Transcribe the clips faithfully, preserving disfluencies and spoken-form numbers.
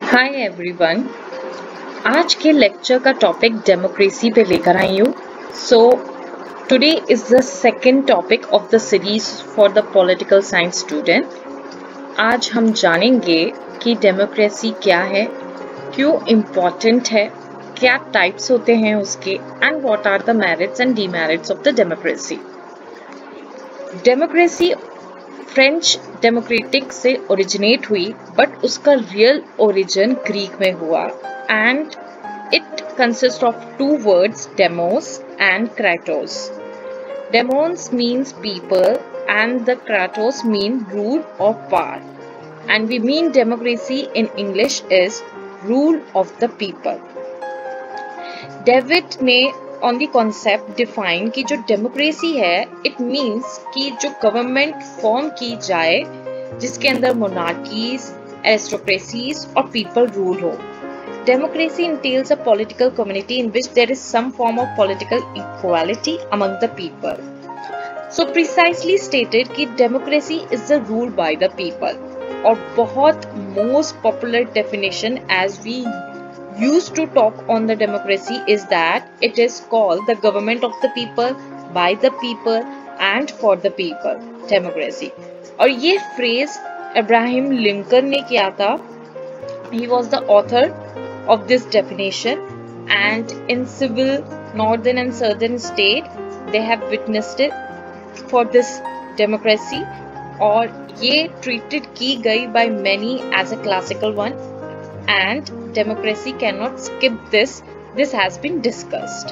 Hi everyone. आज के lecture का टॉपिक डेमोक्रेसी पे लेकर आई हूँ। So today is the second topic of the series for the political science student. आज हम जानेंगे कि डेमोक्रेसी क्या है, क्यों इम्पोर्टेंट है, क्या टाइप्स होते हैं उसके, and what are the merits and demerits of the democracy. Democracy French democratic से ओरिजिनेट हुई, बट उसका रियल ओरिजिन ग्रीक में हुआ and it consist of two words, demos and kratos. Demos means people and the kratos mean rule or power, and we mean democracy in English is rule of the people. David ने on the concept define कि जो democracy है it means कि जो government form की जाए जिसके अंदर मोनार्कीज, एरिस्टोक्रेसीज और पीपल रूल हो. Democracy entails a political community in which there is some form of political equality among the people. So precisely stated कि democracy is the rule by the people. और बहुत most popular definition as we used to talk on the democracy is that it is called the government of the people, by the people and for the people. Democracy. और ये phrase Abraham Lincoln ने किया था. He was the author of this definition, and in civil northern and southern state they have witnessed it for this democracy, और ये treated की गई by many as a classical one, and democracy cannot skip this. This has been discussed.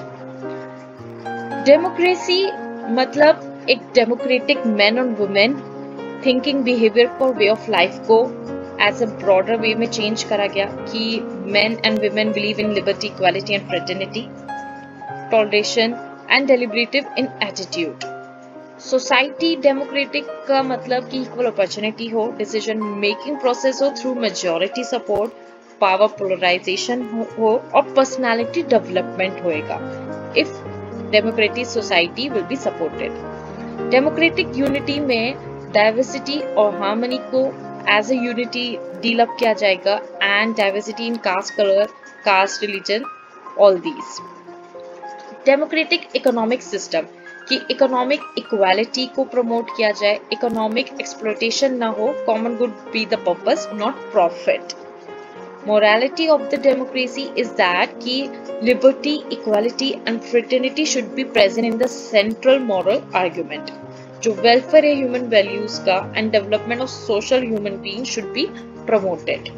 Democracy मतलब एक democratic men and women thinking behavior को way of life को as a broader way में change करा गया कि men and women believe in liberty, equality and fraternity, toleration and deliberative in attitude. Society democratic का मतलब कि equal opportunity हो, decision making process हो through majority support, power polarization हो और personality development होएगा if democratic society will be supported. Democratic unity में diversity और harmony को as a unity deal up किया जाएगा and diversity in caste, color, caste, religion, all these. Democratic economic system कि economic equality को promote किया जाए, economic exploitation ना हो, common good be the purpose, not profit. Morality of the democracy is that कि liberty, equality and fraternity should be present in the central moral argument. जो welfare है human values का and development of social human being should be promoted.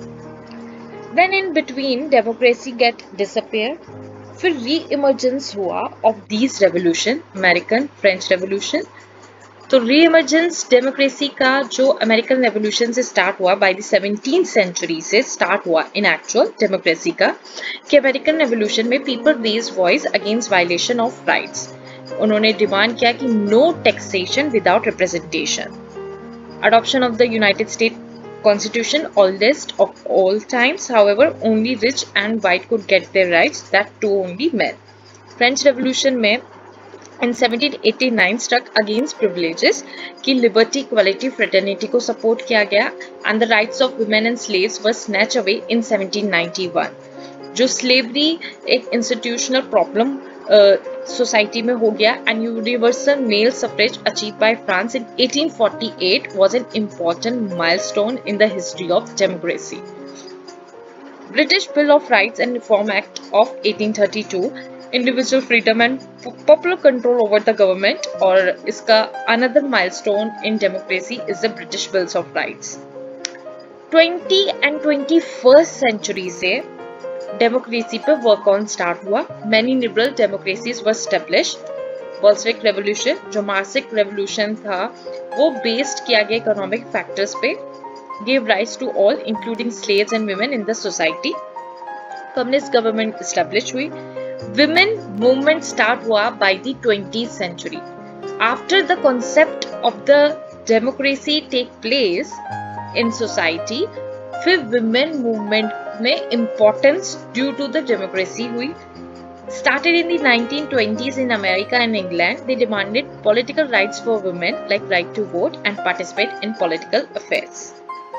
Then in between democracy get disappear. फिर reemergence हुआ of these revolution, American, French revolution. तो reemergence democracy का जो American revolution से start हुआ by the seventeenth century से start हुआ in actual democracy का कि अमेरिकन रेवोल्यूशन में people raise voice against violation of rights. उन्होंने डिमांड किया कि no taxation without representation. Adoption of the United State constitution, oldest of all times, however only rich and white could get their rights, that too only men. French revolution में in seventeen eighty nine struck against privileges की liberty, equality, fraternity को support किया गया and the rights of women and slaves were snatch away in seventeen ninety one. जो slavery एक institutional problem society uh, में हो गया and universal male suffrage achieve by France in eighteen forty eight was an important milestone in the history of democracy. British Bill of Rights and Reform Act of eighteen thirty two, individual freedom and popular control over the government, और इसका another milestone in democracy is the British Bills of Rights. Twenty and twenty first century से democracy पे work on start हुआ. Many liberal democracies were established. Bolshevik revolution जो Marxist revolution था वो based किया गया इकोनॉमिक फैक्टर्स पे, give rights to all including slaves and women in the society. Communist government establish हुई. वुमेन मूवमेंट स्टार्ट हुआ by the twentieth century. After the concept of the democracy take place in society, फिर women movement में importance due to the democracy हुई. Started in the nineteen twenties in America and England, they demanded political rights for women like right to vote and participate in political affairs.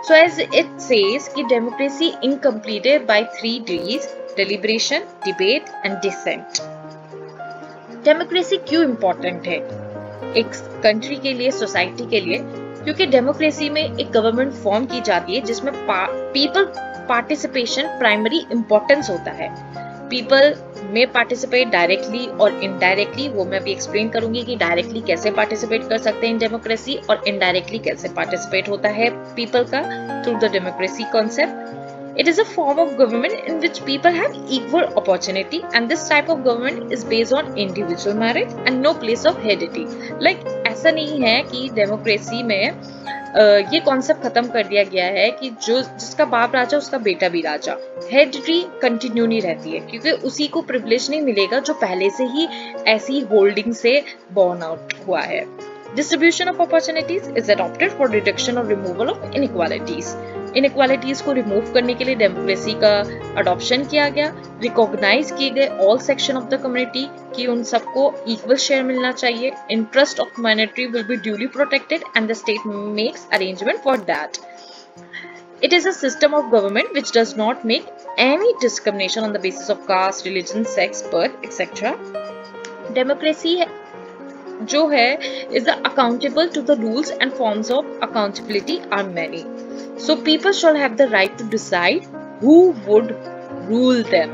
So as it says कि democracy incompleted by three Ds: deliberation, debate and dissent. Democracy क्यों important है एक country के लिए, society के लिए? क्योंकि democracy में एक गवर्नमेंट फॉर्म की जाती है जिसमें पीपल पार्टिसिपेशन प्राइमरी इम्पोर्टेंस होता है। पीपल में पार्टिसिपेट डायरेक्टली और इनडायरेक्टली, वो मैं भी एक्सप्लेन करूंगी कि डायरेक्टली कैसे पार्टिसिपेट कर सकते हैं डेमोक्रेसी और इनडायरेक्टली कैसे पार्टिसिपेट होता है पीपल का through the democracy concept. It is a form of government in which people have equal opportunity, and this type of government is based on individual merit and no place of heredity. Like ऐसा नहीं है कि democracy में uh, ये concept खत्म कर दिया गया है कि जो जिसका बाप राजा उसका बेटा भी राजा। हेरिडिटी कंटिन्यू नहीं रहती है क्योंकि उसी को प्रिविलेज नहीं मिलेगा जो पहले से ही ऐसी होल्डिंग से बॉर्न आउट हुआ है। Distribution of opportunities is adopted for reduction or removal of inequalities. Inequalities को रिमूव करने के लिए डेमोक्रेसी का अडॉप्शन किया गया। रिकॉग्नाइज किए गए all section of the community कि उन सबको इक्वल शेयर मिलना चाहिए। Interest of minority will be duly protected and the state makes arrangement for that. It is a system of government which does not make any discrimination on the basis of caste, religion, sex, birth, et cetera. Democracy जो है is the accountable to the rules and forms of accountability are many. So people shall have the right to decide who would rule them.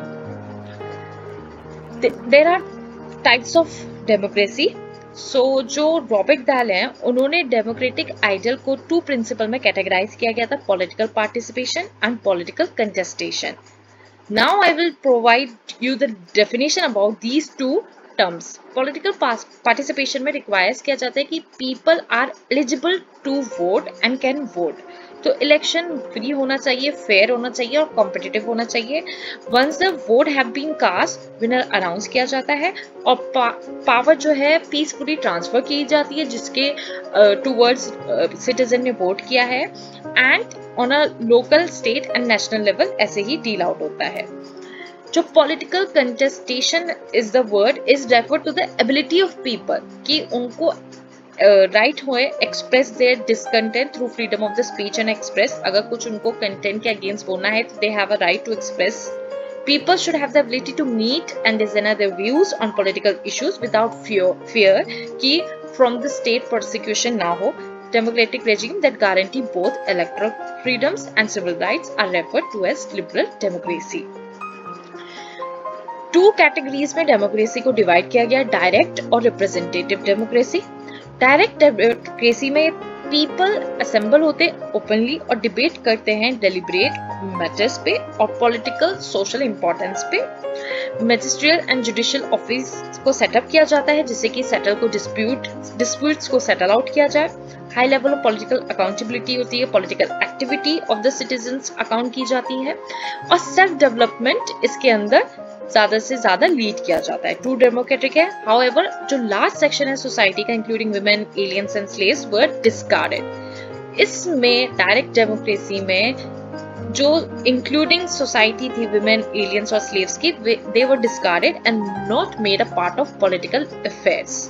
There are types of democracy. So जो Robert Dahl हैं उन्होंने democratic ideal को two principle में categorise किया गया था: political participation and political contestation. Now I will provide you the definition about these two terms. Political participation में requires किया जाता है कि people are eligible to vote and can vote. तो इलेक्शन फ्री होना चाहिए, फेयर होना चाहिए और कॉम्पिटिटिव होना चाहिए. Once the vote have been cast, winner announce किया जाता है और पावर जो है पीसफुली ट्रांसफर की जाती है जिसके टूवर्ड्स सिटीजन ने वोट किया है, and on a local, state and national level ऐसे ही डील आउट होता है. जो political contestation is the word is refer to the ability of people कि उनको राइट uh, हुए express their discontent through freedom of the speech and express. अगर कुछ उनको कंटेंट के अगेंस्ट बोलना है तो they have a right to express. People should have the ability to meet and disseminate their views on political issues without fear, fear कि from the state persecution ना हो. Democratic regime that guarantee both electoral freedoms and civil rights are referred to as liberal democracy. Two categories में democracy को divide किया गया: direct और representative democracy. Direct democracy में people assemble होते openly और डिबेट करते हैं डेलिब्रेट मैटर्स पे और पॉलिटिकल सोशल इंपॉर्टेंस पे. मैजिस्ट्रियल एंड जुडिशियल ऑफिस को सेटअप किया जाता है जिससे कि सेटल को डिस्प्यूट डिस्प्यूट्स को सेटल आउट किया जाए. High level of political accountability होती है, political activity of the citizens account की जाती है और सेल्फ डेवलपमेंट इसके अंदर ज्यादा से ज्यादा लीड किया जाता है. टू डेमोक्रेटिक है. हाउएवर जो लास्ट सेक्शन है सोसाइटी का including women, aliens and slaves were discarded. इसमें डायरेक्ट डेमोक्रेसी में जो इंक्लूडिंग सोसाइटी थी वुमेन, एलियंस और स्लेव्स की, they were discarded and not made a part of political affairs.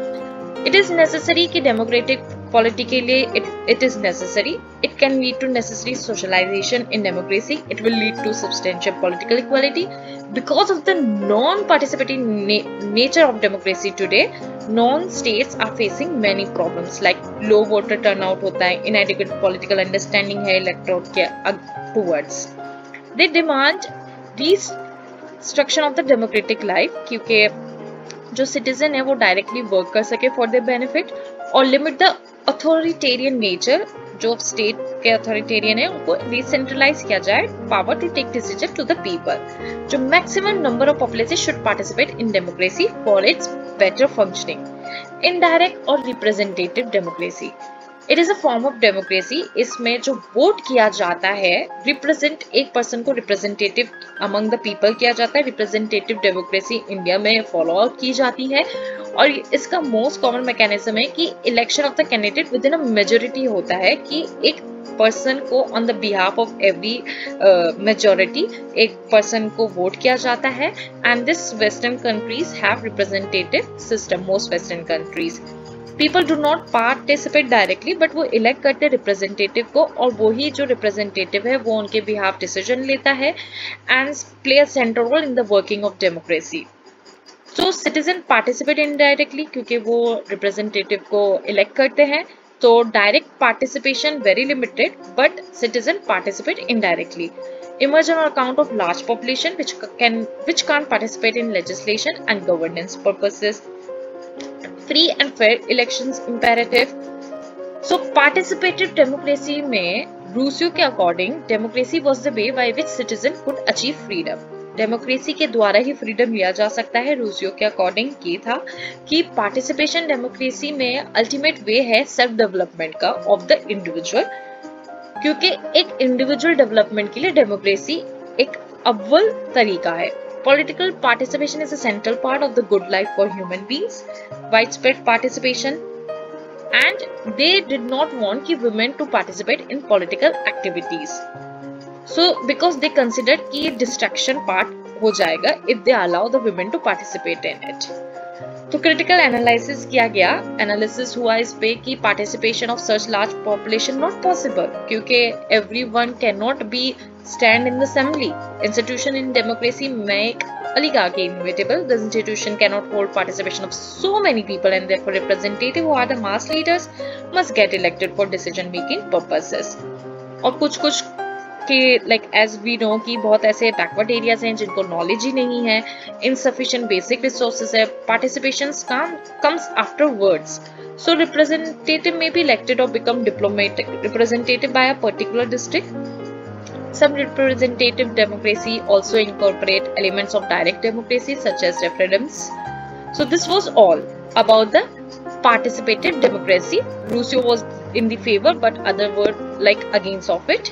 It is necessary कि democratic polity के लिए it, it is necessary. It can lead to necessary socialization in democracy. It will lead to substantial political equality. Because of the non-participating na nature of democracy today, non-states are facing many problems like low voter turnout होता है, inadequate political understanding है electorate के towards. They demand restructuring of the democratic life क्योंकि जो citizen है वो directly work कर सके फॉर देयर बेनिफिट, और लिमिट द अथॉरिटेरियन नेचर जो स्टेट के अथॉरिटेरियन है उनको डिसेंट्रलाइज किया जाए, power to take decision to the people. जो maximum number of population should participate in democracy for its better functioning. Indirect और representative democracy, it is a form of democracy. इसमें जो vote किया जाता है, रिप्रेजेंट एक पर्सन को representative among the people किया जाता है. रिप्रेजेंटेटिव डेमोक्रेसी इंडिया में फॉलो आउट की जाती है और इसका मोस्ट कॉमन मैकेनिज्म है कि election of the candidate within a majority होता है कि एक पर्सन को on the behalf of every majority एक पर्सन को वोट किया जाता है. And this western countries have representative system, most western countries. People do not participate directly, but वो इलेक्ट करते रिप्रेजेंटेटिव को, और वही जो रिप्रेजेंटेटिव है वो उनके बिहाफ डिसीजन लेता है and play a central role in the working of democracy. So citizen participate indirectly क्योंकि वो रिप्रेजेंटेटिव को इलेक्ट करते हैं, तो direct participation very limited, but citizen participate indirectly. Emerge on account of large population which can which can't participate in legislation and governance purposes. Free and fair elections imperative. So participative democracy में Rousseau के according democracy was the way by which citizen could achieve freedom. Democracy के द्वारा ही freedom लिया जा सकता है. रूसियो के according ये था कि पार्टिसिपेशन डेमोक्रेसी में अल्टीमेट वे है सेल्फ डेवलपमेंट का ऑफ द इंडिविजुअल, क्योंकि एक इंडिविजुअल डेवलपमेंट के लिए डेमोक्रेसी एक अव्वल तरीका है. Political participation is a central part of the good life for human beings. Widespread participation, and they did not want कि women to participate in political activities. So because they consider कि ये distraction part हो जाएगा if they allow the women to participate in it. तो critical analysis किया गया, analysis हुआ इस पे कि participation of such large population not possible, क्योंकि everyone can not be stand in the assembly. Institution in democracy make oligarchy inevitable. The institution cannot hold participation of so many people, and therefore representative who are the mass leaders must get elected for decision making purposes. और कुछ कुछ कि like as we know कि बहुत ऐसे backward areas हैं जिनको knowledge ही नहीं है, इनसफिशिएंट बेसिक रिसोर्सेज है, participation comes afterwards. So representative में भी इलेक्टेड और become diplomatic representative by a particular district. Some representative democracy also incorporate elements of direct democracy such as referendums. So this was all about the participative democracy. Rousseau was in the favor, but other were like against of it.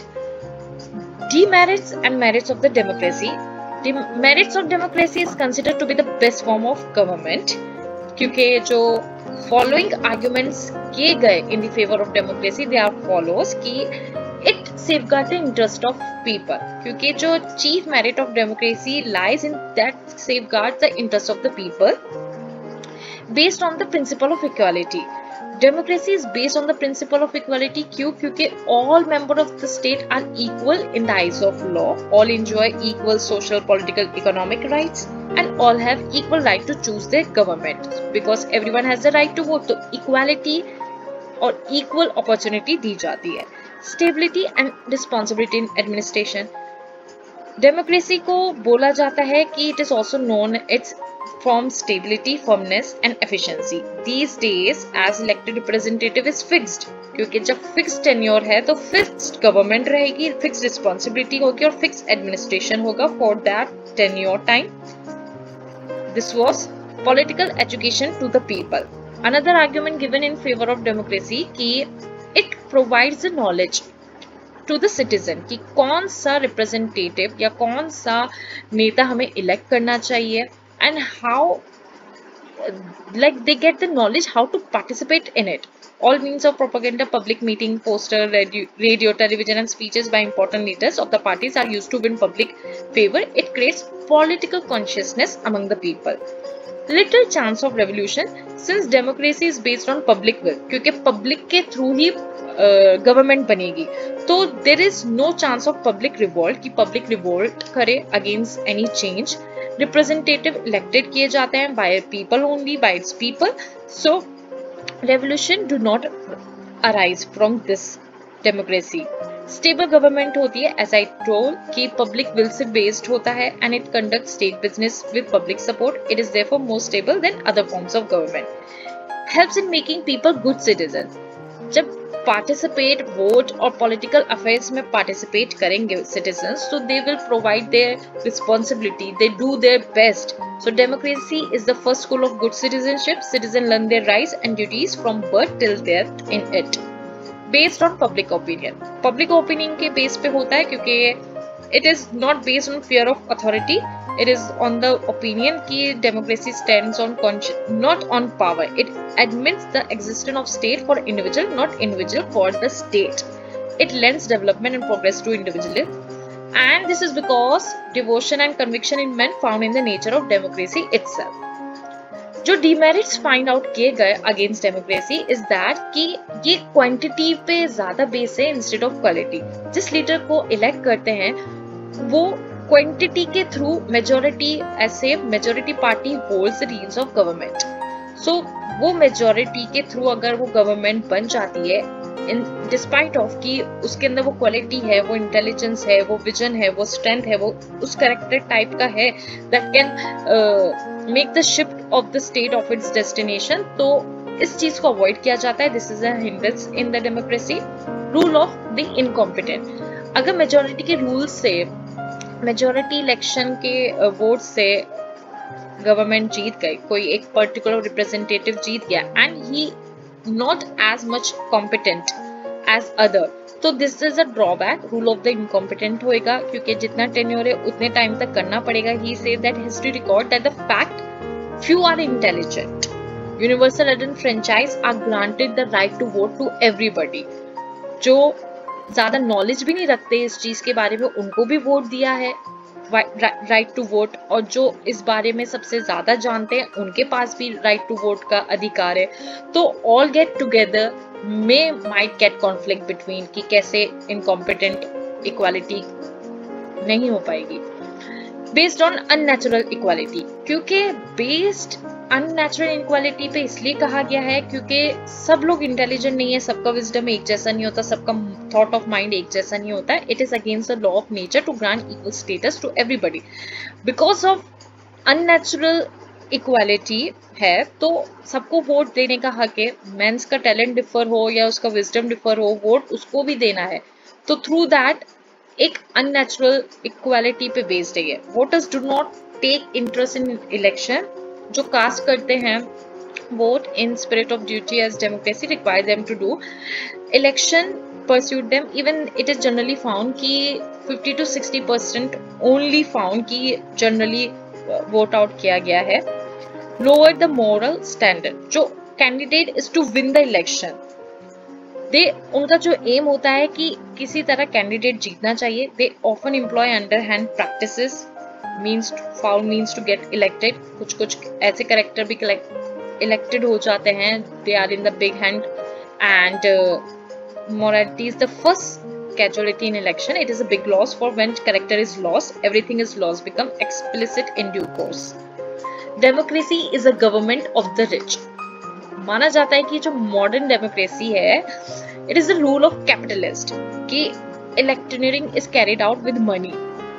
Demerits and merits of the democracy. The merits of democracy is considered to be the best form of government, क्योंकि जो following arguments किए गए in the favor of democracy, they are follows कि it safeguard the interest of people, क्योंकि जो chief merit of democracy lies in that safeguard the interest of the people based on the principle of equality. Democracy is based on the principle of equality. क्यों? क्योंकि all members of the state are equal in the eyes of law, all enjoy equal social, political, economic rights, and all have equal right to choose their government because everyone has the right to vote. तो equality और equal opportunity दी जाती है. Stability and responsibility in administration. Democracy को बोला जाता है कि it is also known its from stability, firmness and efficiency. These days, as elected representative is fixed, क्योंकि जब fixed tenure है तो fixed government रहेगी, fixed responsibility होगी और fixed administration होगा for that tenure time. This was political education to the people. Another argument given in favor of democracy कि it provides the knowledge to the citizen कि कौन सा representative या कौन सा नेता हमें elect करना चाहिए, and how like they get the knowledge how to participate in it. All means of propaganda, public meeting, poster, radio, radio, television and speeches by important leaders of the parties are used to win public favor. It creates political consciousness among the people. Little chance of revolution since democracy is based on public will, क्योंकि public के through ही government uh, बनेगी, तो there is no chance of public revolt कि public revolt करे against any change. Representative elected किए जाते हैं by people only, by its people. So revolution do not arise from this democracy. Stable government होती है as I told कि public will से based होता है and it conducts state business with public support. It is therefore more stable than other forms of government. Helps in making people good citizens. जब participate, vote और political affairs में participate करेंगे citizens, so they will provide their responsibility, they do their best. So democracy is the first school of good citizenship. Citizens learn their rights and duties from birth till death in it. Based on public opinion. Public opinion के base पे होता है क्योंकि it is not based on fear of authority. It is on the opinion कि democracy stands on conscience, not on power. It admits the existence of state for individual, not individual for the state. It lends development and progress to individual. And this is because devotion and conviction in men found in the nature of democracy itself. जो demerits find out किए गए against democracy is that कि ये quantity पे ज्यादा base है instead of quality. जिस leader को इलेक्ट करते हैं वो क्वांटिटी के थ्रू मेजोरिटी ऐसे majority party holds the reins of government. So वो मेजोरिटी के थ्रू अगर वो गवर्नमेंट बन जाती है इन डिस्पाइट ऑफ कि उसके अंदर वो क्वालिटी है, वो इंटेलिजेंस है, वो विजन है, वो स्ट्रेंथ है, वो उस कैरेक्टर टाइप का है that can make the shift of the state of its destination, तो इस चीज को अवॉइड किया जाता है। This is a hindrance in the democracy. Rule of the incompetent. अगर मेजोरिटी के रूल से, मेजोरिटी इलेक्शन के वोट uh, से गवर्नमेंट जीत गई, कोई एक पर्टिकुलर रिप्रेजेंटेटिव जीत गया and he not as much competent as other, तो this is a drawback। rule of the incompetent होएगा क्योंकि जितना tenure है उतने टाइम तक करना पड़ेगा। he said that history record that the fact few are intelligent, universal adult franchise are granted the right to vote to everybody। जो ज्यादा नॉलेज भी नहीं रखते इस चीज के बारे में उनको भी वोट दिया है, राइट टू वोट, और जो इस बारे में सबसे ज्यादा जानते हैं उनके पास भी राइट टू वोट का अधिकार है। तो all get together may might get conflict between कि कैसे इनकॉम्पिटेंट इक्वालिटी नहीं हो पाएगी बेस्ड ऑन अननेचुरल इक्वालिटी। क्योंकि बेस्ड अननेचुरल इनक्वालिटी पे इसलिए कहा गया है क्योंकि सब लोग इंटेलिजेंट नहीं है, सबका विजडम एक जैसा नहीं होता, सबका थॉट ऑफ माइंड एक जैसा नहीं होता है। It is against the law of nature to grant equal status to everybody. Because of unnatural equality है तो सबको वोट देने का हक है। मेंस का टैलेंट डिफर हो या उसका विजडम डिफर हो, वोट उसको भी देना है। तो थ्रू दैट एक अननेचुरल इक्वालिटी पे बेस्ड है। Voters do not take interest in election. जो कास्ट करते हैं vote in spirit of duty as democracy require them to do, election pursued them. Even it is generally found कि fifty to sixty percent only found कि generally vote out किया गया है। Lower the moral standard. जो candidate is to win the election, they उनका जो M होता है कि किसी तरह कैंडिडेट जीतना चाहिए। They often employ underhand practices means foul means to get elected। कुछ कुछ ऐसे करेक्टर भी इलेक्टेड हो जाते हैं, they are in the big hand and uh, morality is the first casualty in election। it is a big loss for when character is lost, everything is lost, become explicit in due course। democracy is a government of the rich। माना जाता है कि जो modern democracy है it is the rule of capitalist कि electioneering is carried out with money।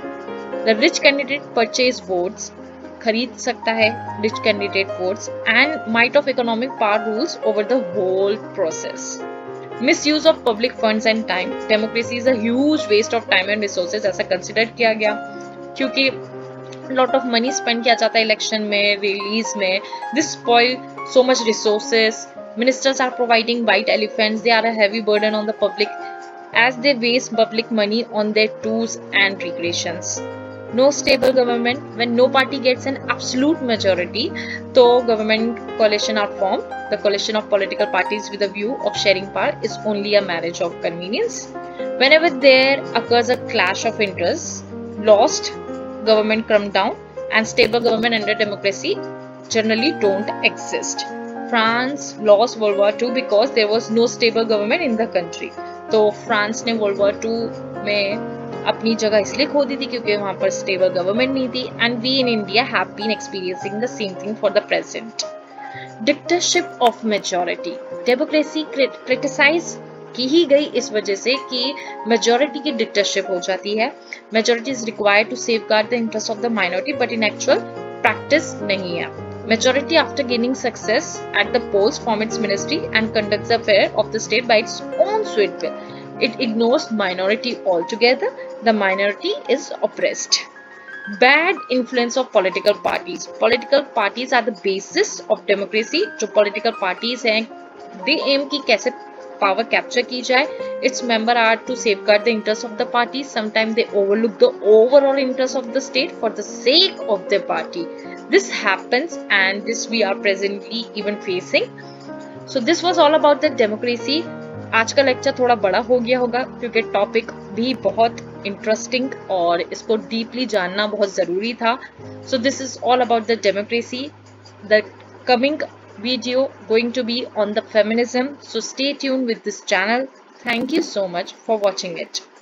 The rich candidate purchase votes, खरीद सकता है rich candidate votes and might of economic power rules over the whole process। Misuse of public funds and time। Democracy is a huge waste of time and resources ऐसा consider किया गया क्योंकि lot of money spend किया जाता है election में, release में। This spoil so much resources। Ministers are providing white elephants। They are a heavy burden on the public as they waste public money on their tours and recreations। No stable government। when no party gets an absolute majority, so government coalition are formed। the coalition of political parties with a view of sharing power is only a marriage of convenience। whenever there occurs a clash of interests, lost government come down and stable government under democracy generally don't exist। France lost World War Two because there was no stable government in the country। तो France ने world war two में अपनी जगह इसलिए खो दी थी क्योंकि वहां पर स्टेबल गवर्नमेंट नहीं थी। And we in India have been experiencing the same thing for the present. Dictatorship of majority. Democracy criticise की ही गई इस वजह से कि मेजॉरिटी की डिक्टेटरशिप हो जाती है। Majority is required to safeguard the interest of the minority but in actual practice नहीं है। Majority after gaining success at the polls form its ministry and conducts the affair of the state by its own sweet will। It ignores minority altogether। The minority is oppressed। Bad influence of political parties। Political parties are the basis of democracy। जो political parties हैं, they aim कि कैसे power capture की जाए। Its member are to safeguard the interests of the party। Sometimes they overlook the overall interests of the state for the sake of their party। This happens and this we are presently even facing। So this was all about the democracy। आज का lecture थोड़ा बड़ा हो गया होगा क्योंकि topic भी बहुत इंटरेस्टिंग और इसको डीपली जानना बहुत जरूरी था। So this is all about the democracy। The coming video going to be on the feminism, so stay tuned with this channel. Thank you so much for watching it.